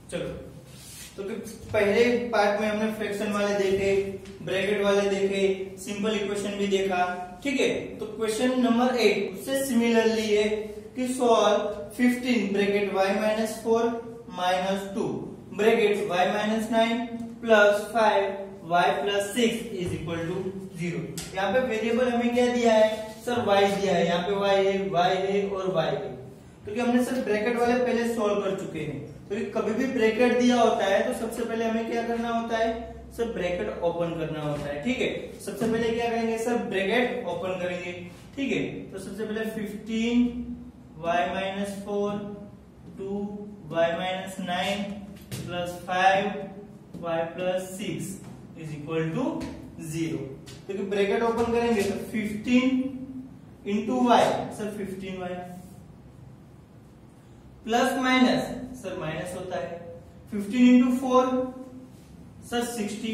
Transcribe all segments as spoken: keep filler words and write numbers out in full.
चलो, तो पहले पार्ट में हमने फ्रैक्शन वाले देखे, ब्रैकेट वाले देखे, सिंपल इक्वेशन भी देखा, ठीक है। तो क्वेश्चन नंबर एट उससे सिमिलरली है कि solve fifteen bracket y minus four minus two bracket y minus nine plus five y plus six is equal to zero. यहाँ पे वेरिएबल हमें क्या दिया है सर, y दिया है। यहाँ पे y है, y है और y है, क्योंकि हमने सर ब्रैकेट वाले पहले सॉल्व कर चुके हैं। तो कभी भी ब्रैकेट दिया होता है तो सबसे पहले हमें क्या करना होता है सर, ब्रैकेट ओपन करना होता है, ठीक है। सबसे पहले क्या करेंगे सर, ब्रैकेट ओपन करेंगे, ठीक है। तो सबसे पहले fifteen y minus four two y minus nine plus five y plus six is equal to zero. क्योंकि ब्रैकेट ओपन करेंगे तो fifteen into Y sir fifteen Y plus minus sir minus होता है, fifteen into four sir sixty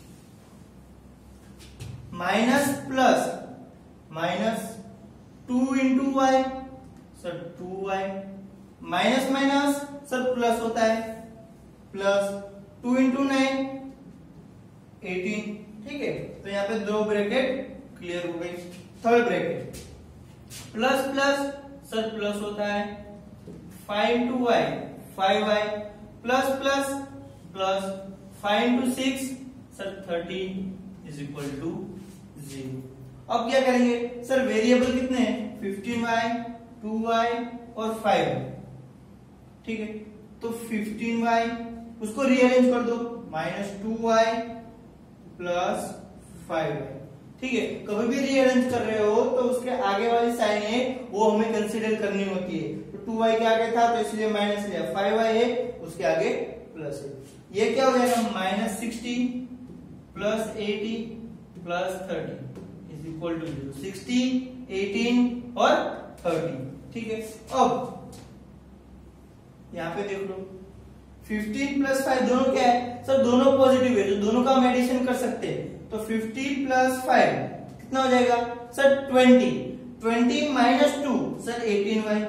minus plus minus two into Y sir two Y minus minus sir plus होता है, plus two into nine eighteen, ठीक है। तो यहाँ पे दो ब्रैकेट क्लियर हो गई। Third bracket plus plus sir plus होता है, five into Y five Y plus plus plus five into six sir thirteen is equal to zero. अब क्या करेंगे सर, वेरिएबल कितने हैं, फिफ्टीन वाई टू वाई और फाइव वाई, ठीक है। तो फिफ्टीन वाई उसको रीअरेंज कर दो, minus two Y plus five Y, ठीक है। कभी भी रीअरेंज कर रहे हो तो उसके आगे वाली साइन है वो हमें कंसीडर करनी होती है। तो टू वाई के आगे था तो इसलिए माइनस लिया, फाइव वाई है उसके आगे प्लस है। ये क्या हो जाएगा, minus sixty plus eighty plus thirty is equal to zero. Sixty, eighteen और थर्टी, ठीक है। अब यहां पे देख लो, फिफ्टीन प्लस फाइव दोनों क्या है सर, दोनों पॉजिटिव है, तो दोनों का हम एडिशन कर सकते हैं। तो फिफ्टीन प्लस फाइव कितना हो जाएगा sir, twenty, twenty minus two sir eighteen Y.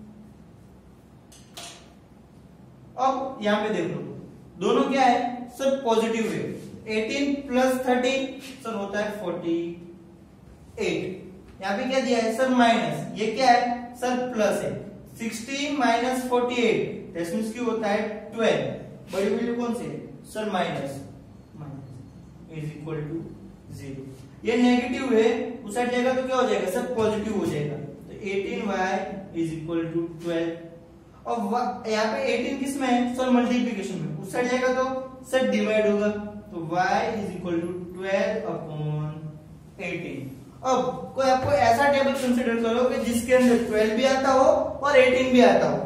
अब यहां पे देख लो, दोनों क्या है सर, पॉजिटिव है। एटीन प्लस थर्टीन सर होता है फोर्टी एट। यहाँ पे क्या दिया है सर, माइनस, ये क्या है सर, प्लस है। Sixty minus forty eight decimals क्यों होता है ट्वेल्व, बड़ी वैल्यू कौन सी है sir, minus minus is equal to zero. ये नेगेटिव है, उस साइड जाएगा तो क्या हो जाएगा सर, पॉजिटिव हो जाएगा। तो eighteen y is equal to twelve. और यहाँ पे एटीन किस में है सर, मल्टीप्लीकेशन में, उस साइड जाएगा तो सर डिवाइड होगा। तो y is equal to twelve upon eighteen. अब कोई आपको ऐसा टेबल कंसिडर करो कि जिसके अंदर ट्वेल्व भी आता हो और एटीन भी आता हो।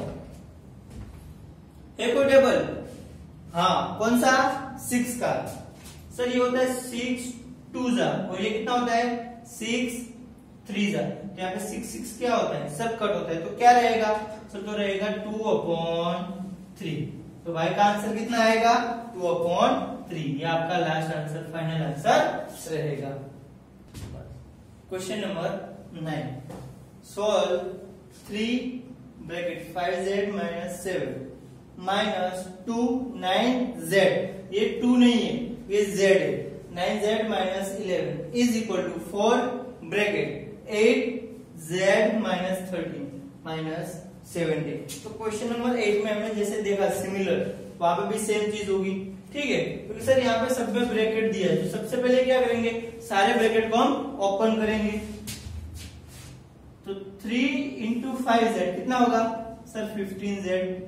एक और टेबल, हाँ कौन सा, सिक्स का सर, ये होता है सिक्स टू जा, और ये कितना होता है सिक्स थ्री जा। तो यहाँ पे सिक्स सिक्स क्या होता है सर, कट होता है, तो क्या रहेगा सर, तो रहेगा टू अपॉन थ्री। तो y का आंसर कितना आएगा, टू अपॉन थ्री। ये आपका लास्ट आंसर, फाइनल आंसर रहेगा। Question number nine, solve three bracket five z minus seven minus two nine z, ये टू नहीं है ये जेड है, nine z minus eleven is equal to four bracket eight z minus thirteen minus seventeen. तो question number eight में हमने जैसे देखा सिमिलर, वहां पे भी सेम चीज होगी, ठीक है। क्योंकि सर यहाँ पे सब में ब्रैकेट दिया है, तो सबसे पहले क्या करेंगे, सारे ब्रैकेट को हम ओपन करेंगे। तो थ्री इंटू फाइव जेड कितना होगा sir, fifteen z.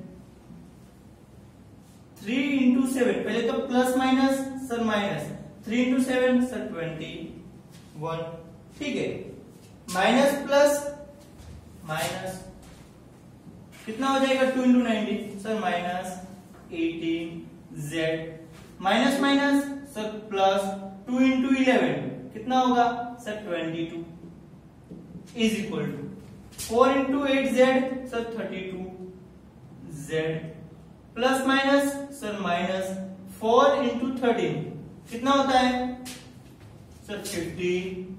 Three into seven, पहले तो plus minus sir minus, three into seven sir twenty one, ठीक है। माइनस प्लस माइनस कितना हो जाएगा, two into nineteen sir minus eighteen z, minus minus sir plus, two into eleven कितना होगा sir twenty two is equal to four into eight z sir thirty two z, plus minus sir minus, four into thirteen कितना होता है sir fifty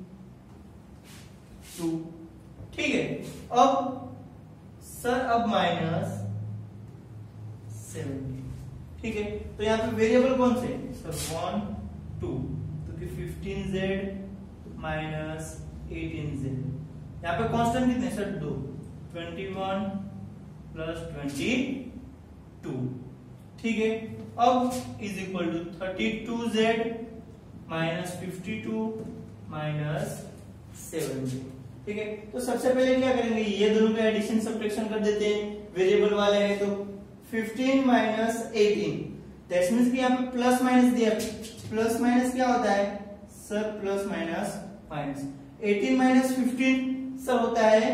to, ठीक है। अब sir अब minus seventy, ठीक है, तो यहाँ पे वेरिएबल कौन से सर वन टू, तो कि fifteen z minus eighteen z. यहाँ पे कांस्टेंट कितने सर दो, twenty one plus twenty two, ठीक है। अब is equal to thirty two z minus fifty two minus seven z, ठीक है। तो सबसे पहले क्या करेंगे, ये दोनों का एडिशन सब्ट्रैक्शन कर देते हैं, वेरिएबल वाले हैं तो fifteen minus eighteen, that means कि यहाँ पे प्लस माइनस दिया, प्लस माइनस क्या होता है sir plus minus minus, eighteen minus fifteen sir होता है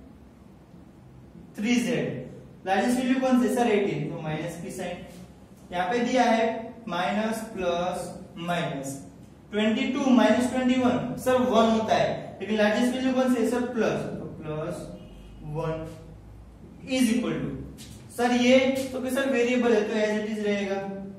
थ्री जेड, लार्जेस्ट वैल्यू कौन से सर एटीन, तो माइनस की साइन, यहाँ पे दिया है minus plus minus, twenty two minus twenty one sir one होता है, लेकिन लार्जेस्ट वैल्यू कौन से सर प्लस, तो plus one is equal to sir ये तो कि सर वेरिएबल है तो एज इट इज रहेगा।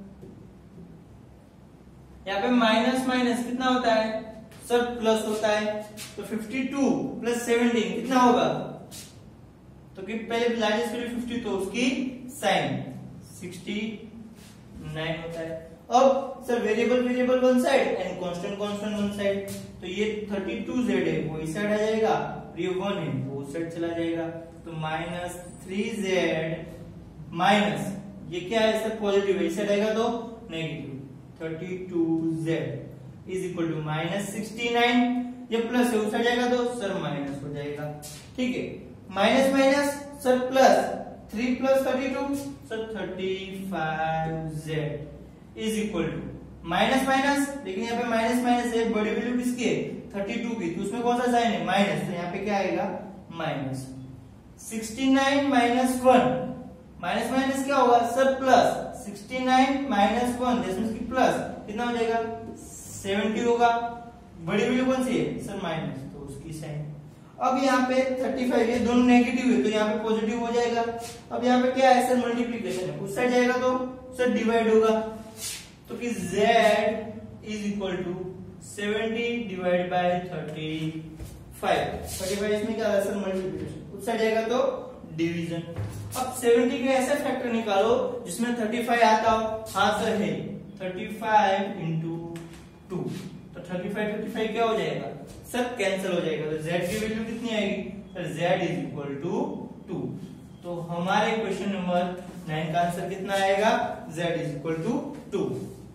यहाँ पे माइनस माइनस कितना होता है सर प्लस होता है, तो फिफ्टी टू प्लस सेवनटीन कितना होगा, तो कि पहले लार्जेस्ट वैल्यू फिफ्टी तो उसकी साइन सिक्सटी नाइन होता है। अब sir variable variable one side and constant constant one side, तो ये थर्टी टू जेड है वो इस साइड आ जाएगा, ये वन है वो उस साइड चला जाएगा, तो माइनस थ्री जेड माइनस ये क्या है सर पॉजिटिव है, इस साइड आएगा तो negative, thirty two z is equal to minus sixty nine, ये प्लस है उस साइड जाएगा तो सर माइनस हो जाएगा, ठीक है। Minus minus sir plus, three plus thirty two sir thirty five z is equal to minus minus, लेकिन यहाँ पे माइनस माइनस है, बड़ी वैल्यू किसकी है थर्टी टू की, तो उसमें कौन सा साइन है माइनस, तो यहाँ पे क्या आएगा minus, sixty nine minus one, minus minus क्या होगा sir plus, sixty nine minus one की प्लस कितना हो जाएगा सेवेंटी होगा, बड़ी वैल्यू कौन सी है सर माइनस, तो उसकी साइन। अब यहाँ पे थर्टी फाइव ये दोनों नेगेटिव है तो यहाँ पे पॉजिटिव हो जाएगा। अब यहाँ पे क्या है सर मल्टीप्लीकेशन है, उस साइड जाएगा तो सर डिवाइड होगा, तो कि z is equal to seventy divide by thirty five, thirty five इसमें क्या है सर मल्टीप्लीकेशन, उस साइड जाएगा तो डिवीजन। अब सेवेंटी के ऐसे फैक्टर निकालो जिसमें थर्टी फाइव आता हो, हाँ सर है थर्टी फाइव इंटू टू, तो थर्टी फाइव थर्टी फाइव क्या हो जाएगा सर कैंसिल हो जाएगा, तो z की वैल्यू कितनी आएगी sir z is equal to two, two हमारे क्वेश्चन नंबर नाइन का आंसर कितना आएगा z is equal to two.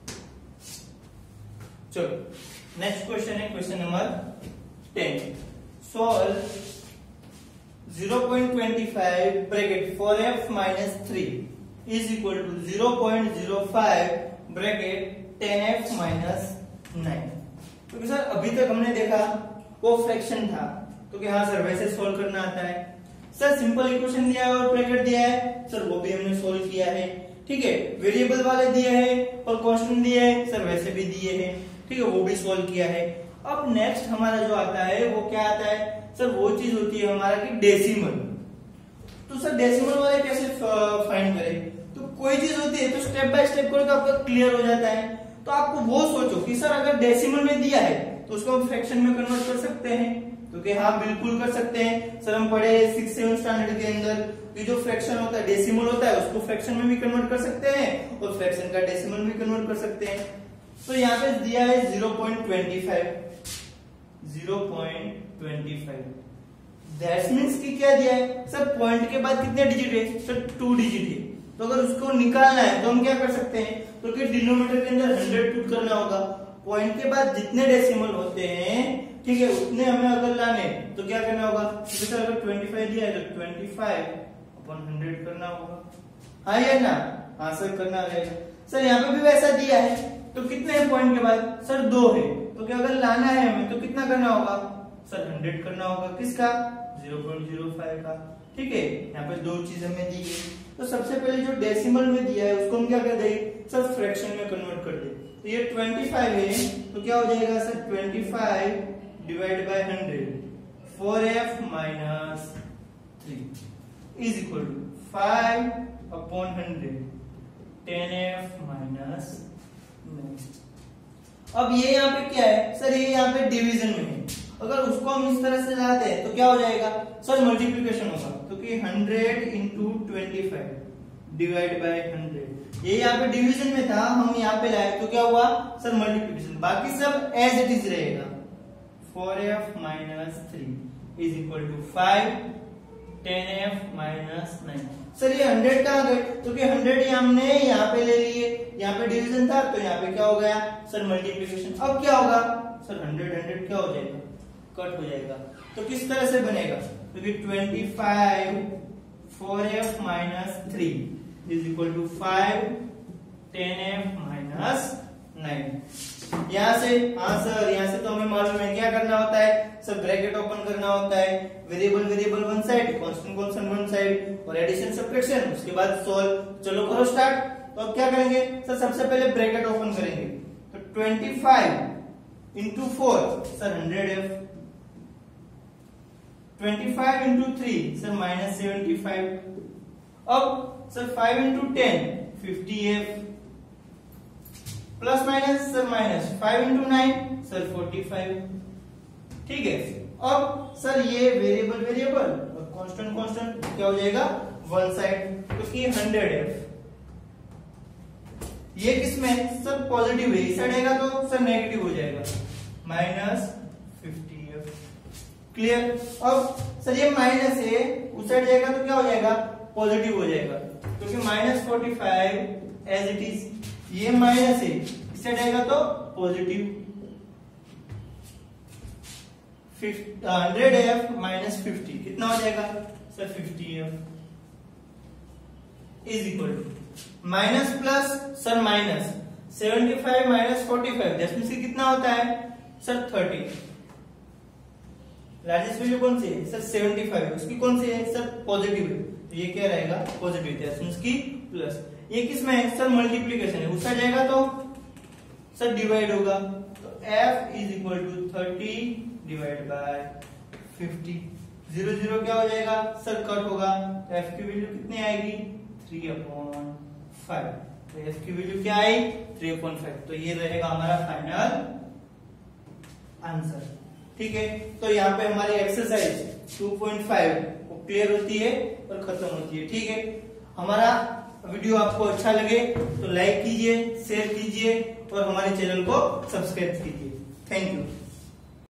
चलो नेक्स्ट क्वेश्चन है question number ten, solve zero point two five bracket four f minus three is equal to zero point zero five bracket ten f minus nine। तो sir अभी तक हमने देखा वो fraction था, तो कि हाँ सर वैसे सॉल्व करना आता है, सर सिंपल इक्वेशन दिया है और ब्रैकेट दिया है सर वो भी हमने सॉल्व किया है, ठीक है। वेरिएबल वाले दिए हैं और कांस्टेंट दिए हैं सर वैसे भी दिए हैं, ठीक है, वो भी सॉल्व किया है। अब नेक्स्ट हमारा जो आता है वो क्या आता है सर, वो चीज होती है हमारा कि डेसिमल। तो सर डेसिमल वाले कैसे फाइंड करें, तो कोई चीज होती है तो स्टेप बाय स्टेप करो तो आपका क्लियर हो जाता है। तो आपको वो सोचो कि सर अगर डेसिमल में दिया है तो उसको हम फ्रैक्शन में कन्वर्ट कर सकते हैं, तो कि हाँ बिल्कुल कर सकते हैं सर। हम पढ़े सिक्स सेवन स्टैंडर्ड के अंदर कि जो फ्रैक्शन होता है डेसिमल होता है उसको फ्रैक्शन में भी कन्वर्ट कर सकते हैं और फ्रैक्शन का डेसिमल में कन्वर्ट कर सकते हैं। तो यहाँ पे दिया है zero point twenty five, zero point twenty five, that means कि क्या दिया है सर पॉइंट के बाद कितने डिजिट है सर टू डिजिट है। तो अगर उसको निकालना है तो हम क्या कर सकते हैं, तो कि डिनोमिनेटर के अंदर हंड्रेड पुट करना होगा, पॉइंट के बाद जितने डेसिमल होते हैं ठीक है उतने हमें अगर लाने तो क्या करना होगा, सर अगर ट्वेंटी फाइव दिया है तो ट्वेंटी फाइव अपॉन हंड्रेड करना होगा, हाँ या ना, हाँ सर करना रहेगा। सर यहाँ पे भी वैसा दिया है तो कितने हैं पॉइंट के बाद सर दो है, तो क्या अगर लाना है हमें तो कितना करना होगा सर हंड्रेड करना होगा, किसका जीरो पॉइंट जीरो फाइव का, ठीक है। यहाँ पे दो चीज हमें दी है, तो सबसे पहले जो डेसिमल में दिया है उसको हम क्या कर देंगे सर फ्रैक्शन में कन्वर्ट कर दे। तो ये ट्वेंटी फाइव है तो क्या हो जाएगा sir twenty five divide by hundred, four f minus three is equal to five upon hundred, ten f minus nine. अब ये यहाँ पे क्या है सर, ये यहाँ पे डिवीजन में है, अगर उसको हम इस तरह से लाते हैं तो क्या हो जाएगा सर मल्टीप्लिकेशन होगा, तो कि hundred into twenty five divide by hundred, ये यहाँ पे डिवीजन में था, हम यहाँ पे लाए तो क्या हुआ सर मल्टीप्लिकेशन, बाकी सब एज इट इज रहेगा। Four f minus three is equal to five, ten f minus nine. Sir ये हंड्रेड कहाँ गए, क्योंकि तो हंड्रेड ये हमने यहाँ पे ले लिए, यहाँ पे डिवीजन था तो यहाँ पे क्या हो गया सर मल्टीप्लिकेशन। अब क्या होगा सर हंड्रेड हंड्रेड क्या हो जाएगा कट हो जाएगा। तो किस तरह से बनेगा, क्योंकि twenty five four f minus three is equal to five, ten f minus nine. यहां से हाँ सर यहाँ से तो हमें मालूम है क्या करना होता है सर, ब्रैकेट ओपन करना होता है, variable variable one side, constant constant one side, और एडिशन सब्ट्रैक्शन, उसके बाद सॉल्व। चलो करो स्टार्ट। तो अब क्या करेंगे सर, सबसे पहले ब्रैकेट ओपन करेंगे, तो twenty five into four sir hundred f, twenty five into three sir minus seventy five, अब sir five into ten fifty f, plus minus sir minus, five into nine sir forty five. ठीक है, अब sir ये variable variable और constant constant क्या हो जाएगा one side, क्योंकि तो हंड्रेड एफ। ये किसमें सर पॉजिटिव है, इस साइड आएगा तो सर नेगेटिव हो जाएगा, माइनस फिफ्टी एफ। क्लियर। अब सर ये माइनस है, उस साइड जाएगा तो क्या हो जाएगा पॉजिटिव हो जाएगा, क्योंकि minus forty five as it is, ये माइनस है, इस साइड आएगा तो positive. Hundred f minus fifty कितना हो जाएगा sir fifty f, is equal to minus plus sir minus seventy five minus forty five, दशमलव से कितना होता है सर थर्टी। लार्जेस्ट वैल्यू कौन सी है सर सेवेंटी फाइव, उसकी कौन सी है सर पॉजिटिव है, तो ये क्या रहेगा पॉजिटिव, दशमलव की प्लस। ये किसमें है सर मल्टीप्लीकेशन है, उसका जाएगा तो सर डिवाइड होगा, तो f is equal to thirty divide by fifty. Zero zero क्या हो जाएगा सर कट होगा, तो f की वैल्यू कितनी आएगी थ्री अपॉन फाइव, तो f की वैल्यू क्या आई थ्री अपॉन फाइव। तो ये रहेगा हमारा फाइनल आंसर। ठीक है, तो यहाँ पे हमारी exercise two point five clear होती है और खत्म होती है। ठीक है, हमारा वीडियो आपको अच्छा लगे तो लाइक कीजिए, शेयर कीजिए और हमारे चैनल को सब्सक्राइब कीजिए। Thank you.